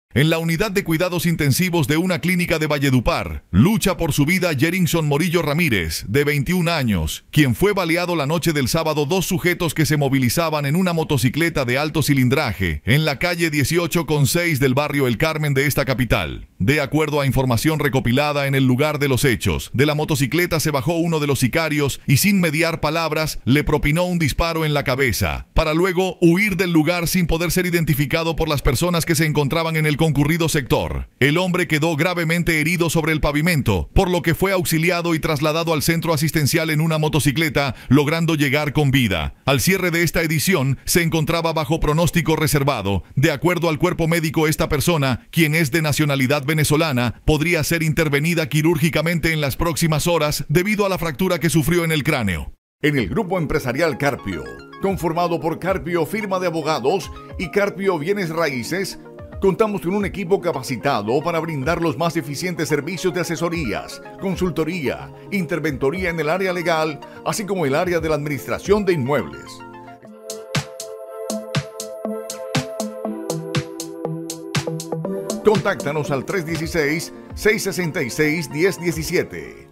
En la unidad de cuidados intensivos de una clínica de Valledupar, lucha por su vida Jerinson Morillo Ramírez, de 21 años, quien fue baleado la noche del sábado dos sujetos que se movilizaban en una motocicleta de alto cilindraje en la calle 18/6 del barrio El Carmen de esta capital. De acuerdo a información recopilada en el lugar de los hechos, de la motocicleta se bajó uno de los sicarios y sin mediar palabras le propinó un disparo en la cabeza, para luego huir del lugar sin poder ser identificado por las personas que se encontraban en el concurrido sector. El hombre quedó gravemente herido sobre el pavimento, por lo que fue auxiliado y trasladado al centro asistencial en una motocicleta, logrando llegar con vida. Al cierre de esta edición, se encontraba bajo pronóstico reservado. De acuerdo al cuerpo médico, esta persona, quien es de nacionalidad venezolana, podría ser intervenida quirúrgicamente en las próximas horas debido a la fractura que sufrió en el cráneo. En el Grupo Empresarial Carpio, conformado por Carpio Firma de Abogados y Carpio Bienes Raíces, contamos con un equipo capacitado para brindar los más eficientes servicios de asesorías, consultoría, interventoría en el área legal, así como el área de la administración de inmuebles. Contáctanos al 316-666-1017.